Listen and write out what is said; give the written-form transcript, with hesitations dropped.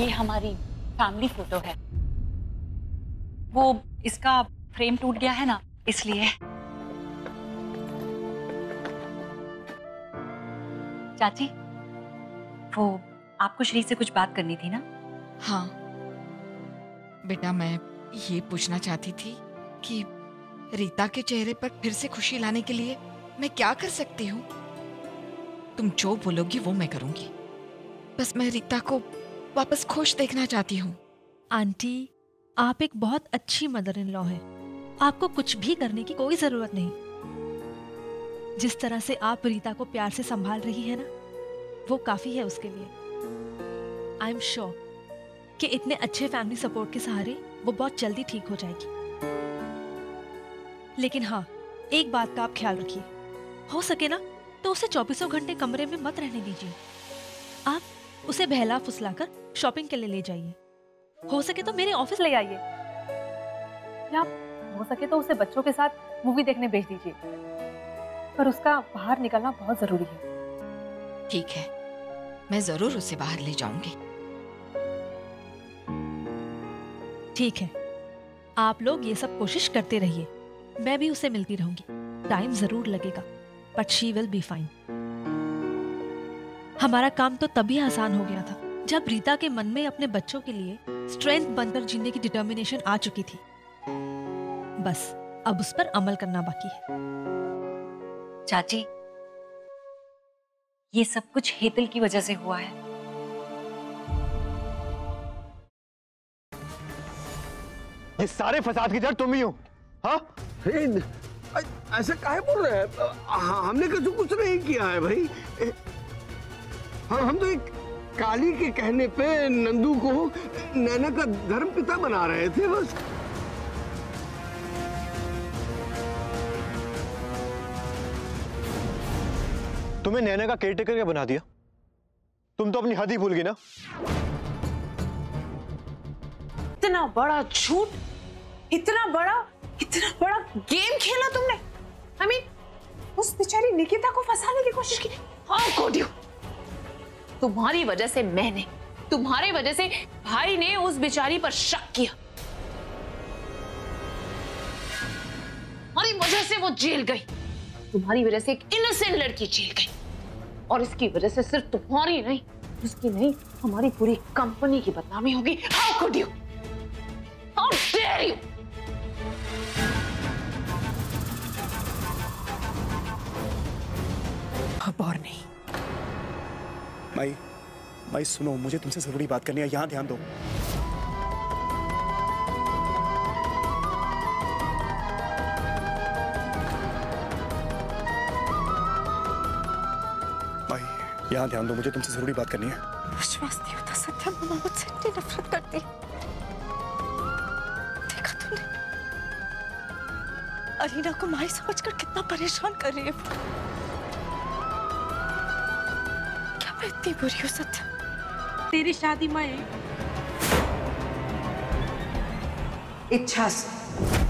ये हमारी family photo है। वो इसका फ्रेम टूट गया है ना, इसलिए। चाची, वो आपको श्री से कुछ बात करनी थी ना? हाँ बेटा, मैं ये पूछना चाहती थी कि रीता के चेहरे पर फिर से खुशी लाने के लिए मैं क्या कर सकती हूँ? तुम जो बोलोगी वो मैं करूंगी। बस मैं रीता को वापस खुश देखना चाहती हूँ। आंटी, आप एक बहुत अच्छी मदर इन लॉ हैं। आपको कुछ भी करने की कोई जरूरत नहीं। जिस तरह से आप रीता को प्यार से संभाल रही है ना, वो काफी है उसके लिए। आई एम श्योर कि इतने अच्छे फैमिली सपोर्ट के सहारे वो बहुत जल्दी ठीक हो जाएगी। लेकिन हाँ, एक बात का आप ख्याल रखिए, हो सके ना तो उसे 24 घंटे कमरे में मत रहने दीजिए। आप उसे बहला फुसलाकर शॉपिंग के लिए ले जाइए। हो सके तो मेरे ऑफिस ले आइए, या हो सके तो उसे बच्चों के साथ मूवी देखने भेज दीजिए। पर उसका बाहर निकलना बहुत जरूरी है। ठीक है, मैं जरूर उसे बाहर ले जाऊंगी। ठीक है, आप लोग ये सब कोशिश करते रहिए। मैं भी उसे मिलती रहूंगी। टाइम जरूर लगेगा, but she will be fine. हमारा काम तो तभी आसान हो गया था जब रीता के मन में अपने बच्चों के लिए स्ट्रेंथ बनकर जीने की डिटर्मिनेशन आ चुकी थी। बस अब उस पर अमल करना बाकी है। चाची, ये सब कुछ हेतल की वजह से हुआ है। ये सारे फसाद की जड़ तुम ही हो। हाँ, ऐसे काहे बोल रहे हैं? हमने कुछ नहीं किया है भाई। हम तो एक काली के कहने पे नंदू को नैना का धर्म पिता बना रहे थे बस। तुम्हें नैना का केयरटेकर क्या बना दिया? तुम तो अपनी हद ही भूल गई ना। इतना बड़ा झूठ, इतना बड़ा गेम खेला तुमने। I mean, उस बेचारी निकिता को फंसाने की कोशिश की। How could you? तुम्हारी वजह से तुम्हारी वजह से भाई ने उस बेचारी पर शक किया। तुम्हारी वजह से वो जेल गई। तुम्हारी वजह से एक इनोसेंट लड़की जेल गई। और इसकी वजह से सिर्फ तुम्हारी नहीं, उसकी नहीं, हमारी पूरी कंपनी की बदनामी होगी। How could you? How dare you? अब और नहीं। माई सुनो, मुझे तुमसे जरूरी बात करनी है, यहां ध्यान दो। माई, यहां ध्यान दो, मुझे तुमसे जरूरी बात करनी है। विश्वास नहीं होता सत्या, मामा मुझसे इतनी नफरत करती। देखा तुमने अरीना को माई समझकर कितना परेशान कर रही है। क्या मैं इतनी बुरी हूँ सत्या? तेरी शादी में इच्छा से